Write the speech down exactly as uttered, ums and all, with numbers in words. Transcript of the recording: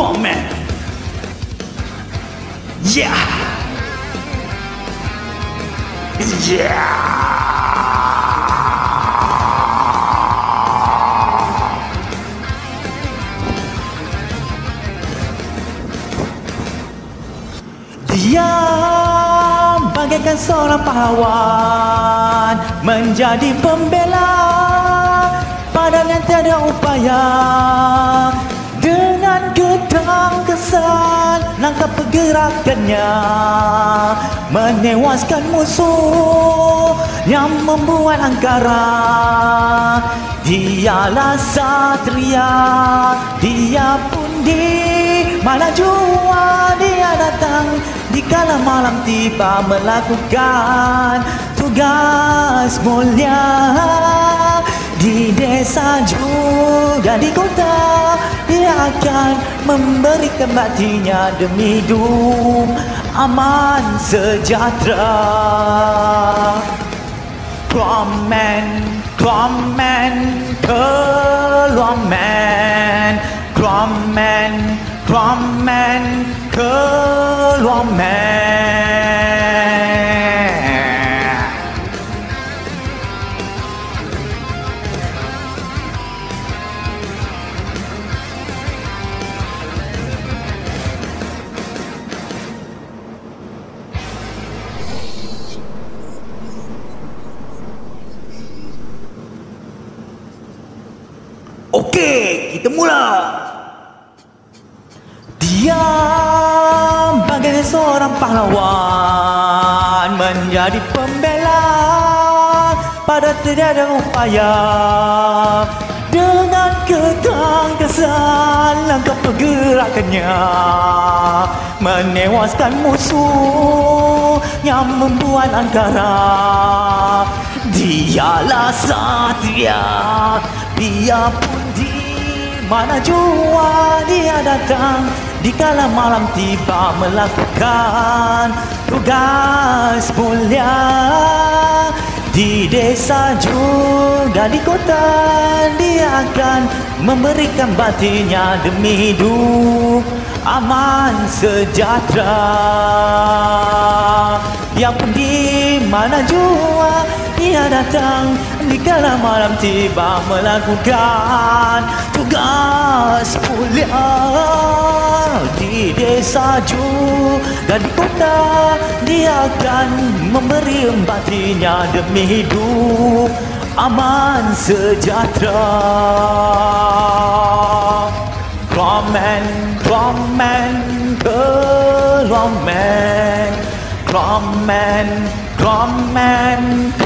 Roman. Yeah. Yeah. Dia bagaikan seorang pahlawan, menjadi pembela padang yang tiada upaya. Dengan ketangkasan langkah pergerakannya, menewaskan musuh yang membuat angkara. Dialah satria, dia pun di mana jua dia datang dikala malam tiba, melakukan tugas mulia di desa juga di kota. Dia akan memberikan baktinya demi hidup aman sejahtera. Roman, Roman, Roman, Roman, Roman, Roman. Okey, kita mula. Dia bagai seorang pahlawan, menjadi pembela pada tiada upaya. Dengan ketangkasan langkah pergerakannya, menewaskan musuh yang membuat angkara. Dialah satria, dia pun di mana jua dia datang dikala malam tiba, melakukan tugas mulia di desa juga di kota. Dia akan memberikan baktinya demi hidup aman sejahtera. Yang pun di mana jua dia datang dikala malam tiba, melakukan tugas mulia di desa juga di kota. Dia akan memberi baktinya demi hidup aman sejahtera. Roman, Roman, Roman, Roman, Roman,